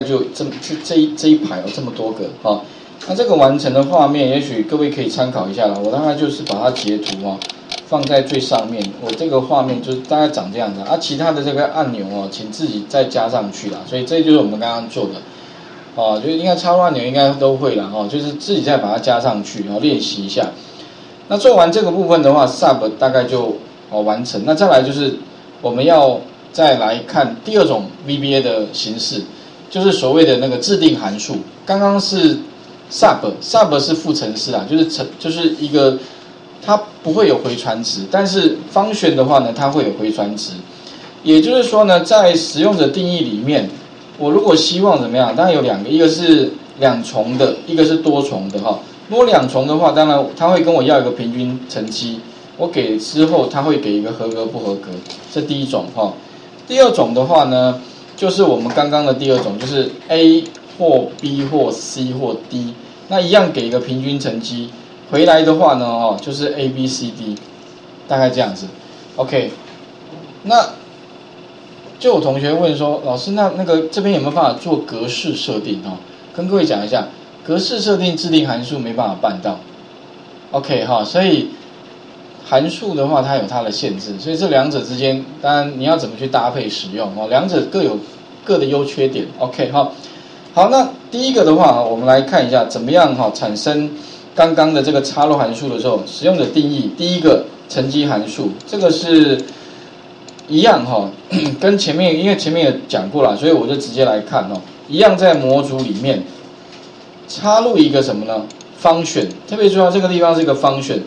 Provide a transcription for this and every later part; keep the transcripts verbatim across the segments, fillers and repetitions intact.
就这么就这一这一排哦这么多个哦。那这个完成的画面，也许各位可以参考一下啦。我大概就是把它截图哦，放在最上面。我这个画面就是大概长这样的啊，其他的这个按钮哦，请自己再加上去啦。所以这就是我们刚刚做的哦，就应该插入按钮应该都会啦哦，就是自己再把它加上去，然后练习一下。那做完这个部分的话 ，sub 大概就哦完成。那再来就是我们要再来看第二种 V B A 的形式，就是所谓的那个制定函数。刚刚是 sub sub 是副程式啊，就是程就是一个它不会有回传值，但是function的话呢，它会有回传值。也就是说呢，在使用者定义里面，我如果希望怎么样，当然有两个，一个是两重的，一个是多重的哈。如果两重的话，当然它会跟我要一个平均成绩，我给之后它会给一个合格不合格，这第一种哈。第二种的话呢，就是我们刚刚的第二种，就是 A 或 B 或 C 或 D， 那一样给一个平均成绩，回来的话呢，哦，就是 A B C D， 大概这样子。OK， 那就有同学问说，老师，那那个这边有没有办法做格式设定哦？跟各位讲一下，格式设定制定函数没办法办到。OK 哈，所以函数的话，它有它的限制，所以这两者之间，当然你要怎么去搭配使用哦，两者各有各的优缺点。OK 哈，好，那第一个的话，我们来看一下怎么样哈产生刚刚的这个插入函数的时候，使用者定义第一个乘积函数，这个是一样哈，跟前面因为前面有讲过了，所以我就直接来看哦，一样在模组里面插入一个什么呢？function，特别注意到这个地方是一个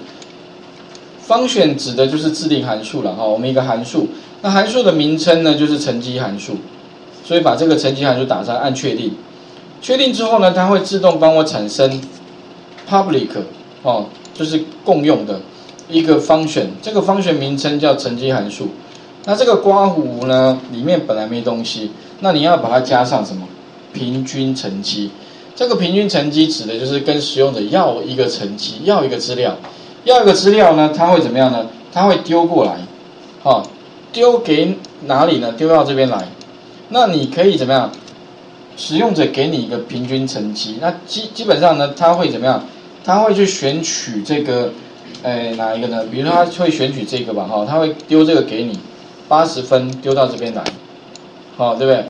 function。function 指的就是制定函数了哈，我们一个函数，那函数的名称呢就是乘积函数，所以把这个乘积函数打上，按确定。确定之后呢，它会自动帮我产生 public 哦，就是共用的一个 function， 这个 function 名称叫乘积函数。那这个刮弧呢，里面本来没东西，那你要把它加上什么？平均乘积。这个平均乘积指的就是跟使用者要一个乘积，要一个资料。要一个资料呢，它会怎么样呢？它会丢过来，哦，丢给哪里呢？丢到这边来。那你可以怎么样？使用者给你一个平均乘积，那基基本上呢，它会怎么样？它会去选取这个，呃，哪一个呢？比如说，它会选取这个吧，哈、哦，它会丢这个给你，八十分丢到这边来，好、哦，对不对？